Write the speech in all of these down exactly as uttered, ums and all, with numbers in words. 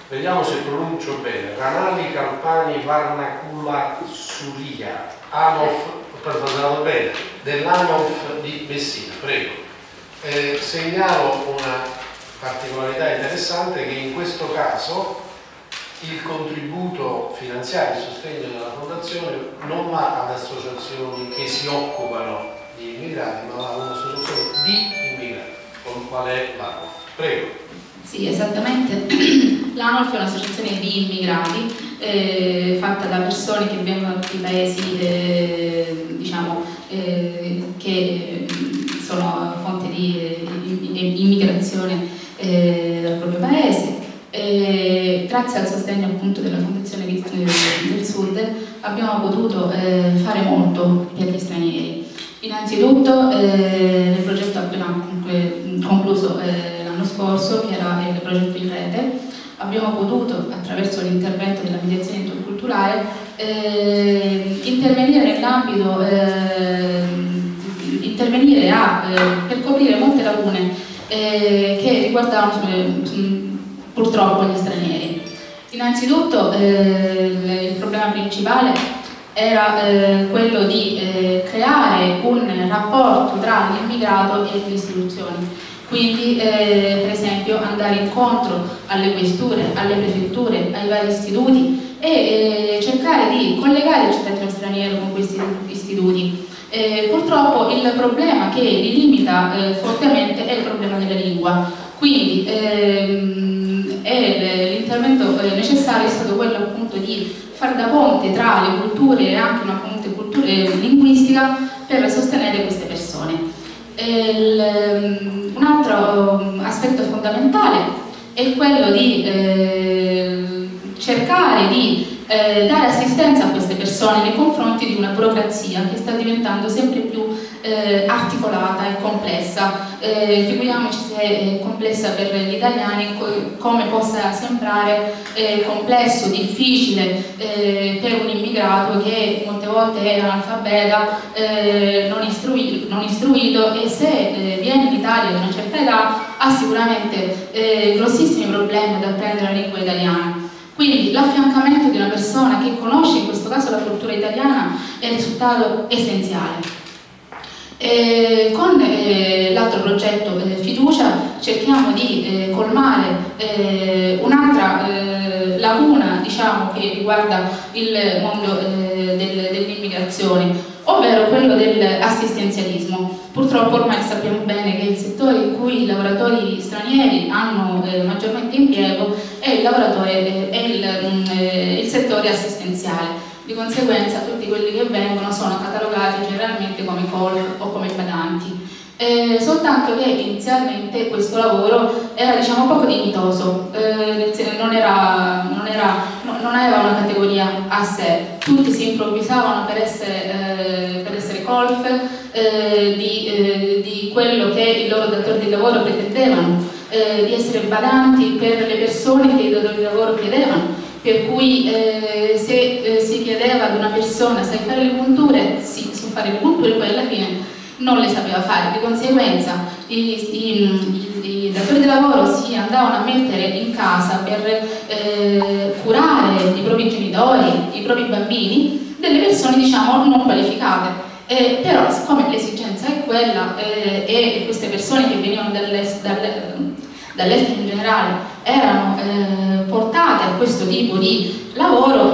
vediamo se pronuncio bene, Ranali Kalpani Varnakula Surya, Anof, ho bene, dell'Anof di Messina, prego. Eh, segnalo una particolarità interessante, che in questo caso il contributo finanziario a sostegno della fondazione non va ad associazioni che si occupano di immigrati, ma va a un'associazione di immigrati, con qual è l'Anof. Prego. Sì, esattamente. L'Anof è un'associazione di immigrati eh, fatta da persone che vengono da tutti i paesi eh, diciamo, eh, che sono fonte di eh, immigrazione eh, dal proprio paese. E grazie al sostegno appunto della Fondazione del Sud abbiamo potuto eh, fare molto per gli stranieri. Innanzitutto eh, nel progetto appena concluso eh, l'anno scorso, che era il progetto in rete, abbiamo potuto, attraverso l'intervento della mediazione interculturale, eh, intervenire nell'ambito, eh, intervenire a, eh, per coprire molte lacune eh, che riguardavano purtroppo gli stranieri. Innanzitutto eh, il, il problema principale era eh, quello di eh, creare un rapporto tra l'immigrato e le istituzioni, quindi eh, per esempio andare incontro alle questure, alle prefetture, ai vari istituti e eh, cercare di collegare il cittadino straniero con questi istituti. Eh, purtroppo il problema che li limita eh, fortemente è il problema della lingua, quindi ehm, l'intervento eh, necessario è stato quello appunto di fare da ponte tra le culture e anche una ponte cultura, eh, linguistica per sostenere queste persone. Il, un altro aspetto fondamentale è quello di eh, cercare di eh, dare assistenza a queste persone nei confronti di una burocrazia che sta diventando sempre più eh, articolata e complessa. Eh, figuriamoci se è complessa per gli italiani, co come possa sembrare eh, complesso, difficile eh, per un immigrato che molte volte è analfabeta, eh, non, istrui non istruito, e se eh, viene in Italia ad una certa età ha sicuramente eh, grossissimi problemi ad apprendere la lingua italiana. Quindi l'affiancamento di una persona che conosce in questo caso la cultura italiana è il risultato essenziale. Eh, con eh, l'altro progetto eh, Fiducia cerchiamo di eh, colmare eh, un'altra eh, lacuna, diciamo, che riguarda il mondo eh, del, dell'immigrazione, ovvero quello dell'assistenzialismo. Purtroppo ormai sappiamo bene che il settore in cui i lavoratori stranieri hanno eh, maggiormente impiego è il, lavoratore, è il, eh, il settore assistenziale. Di conseguenza tutti quelli che vengono sono catalogati generalmente come colf o come badanti. Eh, soltanto che inizialmente questo lavoro era, diciamo, poco dignitoso, eh, non, era, non, era, no, non aveva una categoria a sé, tutti si improvvisavano per essere, eh, per essere colf eh, di, eh, di quello che i loro datori di lavoro pretendevano, eh, di essere badanti per le persone che i datori di lavoro chiedevano. Per cui eh, se eh, si chiedeva ad una persona sai fare le punture, sì, su fare le punture, poi alla fine non le sapeva fare. Di conseguenza i, i, i, i datori di lavoro si andavano a mettere in casa per eh, curare i propri genitori, i propri bambini, delle persone, diciamo, non qualificate. Eh, però siccome l'esigenza è quella eh, e queste persone che venivano dall'estero dall in generale erano eh, portate a questo tipo di lavoro,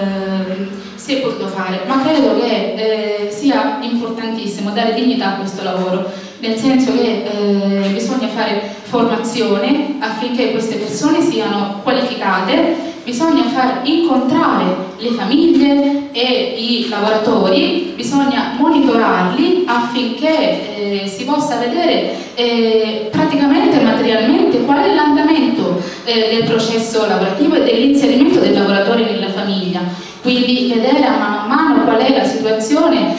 eh, si è potuto fare, ma credo che eh, sia importantissimo dare dignità a questo lavoro, nel senso che eh, bisogna fare formazione affinché queste persone siano qualificate, bisogna far incontrare le famiglie e i lavoratori, bisogna monitorarli affinché eh, si possa vedere eh, praticamente materialmente qual è l'andamento eh, del processo lavorativo e dell'inserimento del lavoratore nella famiglia. Quindi vedere a mano a mano qual è la situazione,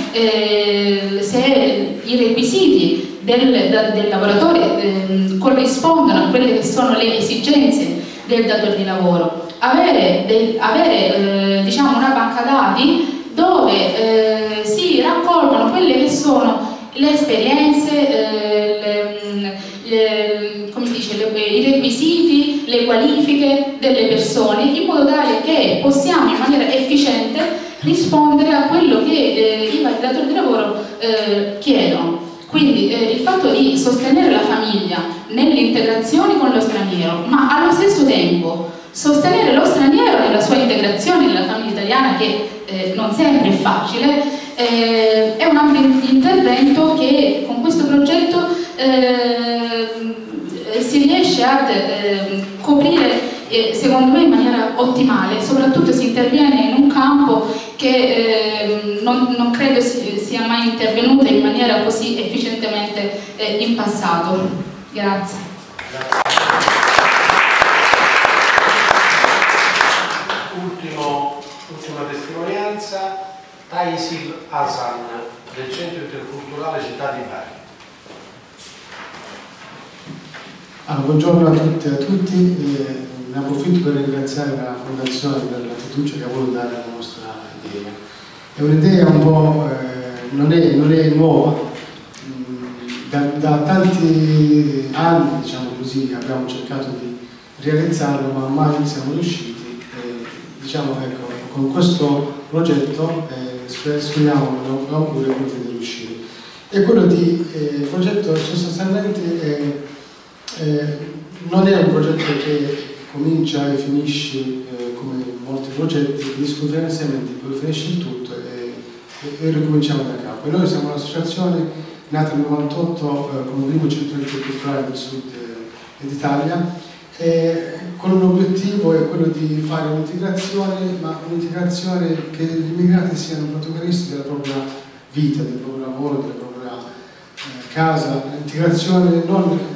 eh, se i requisiti del, del lavoratore eh, corrispondono a quelle che sono le esigenze del datore di lavoro. Avere, del, avere eh, diciamo una banca dati dove eh, si raccolgono quelle che sono le esperienze, eh, le, le, come dice, le, i requisiti, le qualifiche delle persone, in modo tale che possiamo in maniera efficiente rispondere a quello che eh, i vari datori di lavoro eh, chiedono. Quindi eh, il fatto di sostenere la famiglia nell'integrazione con lo straniero, ma allo stesso tempo sostenere lo straniero nella sua integrazione nella famiglia italiana, che eh, non sempre è facile, eh, è un ambito di intervento che con questo progetto eh, si riesce a eh, coprire eh, secondo me in maniera ottimale. Soprattutto si interviene in un campo che eh, non, non credo si, sia mai intervenuto in maniera così efficientemente eh, in passato. Grazie. Ultimo, ultima testimonianza, Taisil Hasan del Centro Interculturale Città di Bari. Allora, buongiorno a tutte e a tutti, eh, ne approfitto per ringraziare la Fondazione per la fiducia che ha voluto dare alla nostra idea. È un'idea un po', eh, non, è, non è nuova, mm, da, da tanti anni, diciamo così, abbiamo cercato di realizzarlo, ma mai siamo riusciti. Eh, diciamo, ecco, con questo progetto eh, speriamo, l'augurio di riuscire. E quello di eh, progetto sostanzialmente è Eh, non è un progetto che comincia e finisce eh, come molti progetti, finiscono finanziamenti, poi finisce il tutto e, e, e ricominciamo da capo. E noi siamo un'associazione nata nel novantotto eh, come primo centro interculturale del sud eh, d'Italia, e con l'obiettivo è quello di fare un'integrazione, ma un'integrazione che gli immigrati siano protagonisti della propria vita, del proprio lavoro, della propria eh, casa, l'integrazione non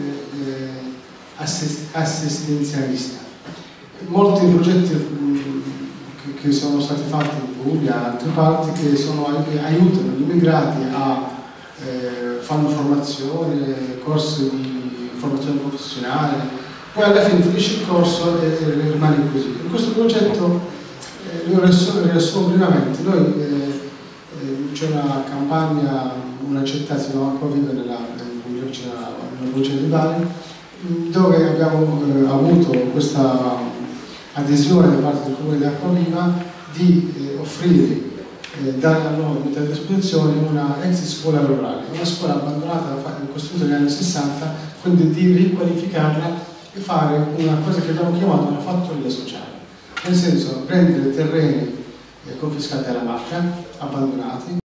assistenzialista. Molti progetti che, che sono stati fatti in Puglia e altre parti che sono, aiutano gli immigrati a eh, fare formazione, corsi di formazione professionale, poi alla fine finisce il corso e, e rimane così. In questo progetto eh, lo riassumo brevemente. Noi eh, eh, c'è una campagna, una città si chiama Acquaviva nella Puglia, c'è una provincia di Bari, dove abbiamo eh, avuto questa adesione da parte del Comune di Acquaviva di eh, offrire, eh, dare a noi a disposizione una ex scuola rurale, una scuola abbandonata, costruita negli anni sessanta, quindi di riqualificarla e fare una cosa che abbiamo chiamato una fattoria sociale, nel senso prendere terreni eh, confiscati alla mafia, abbandonati,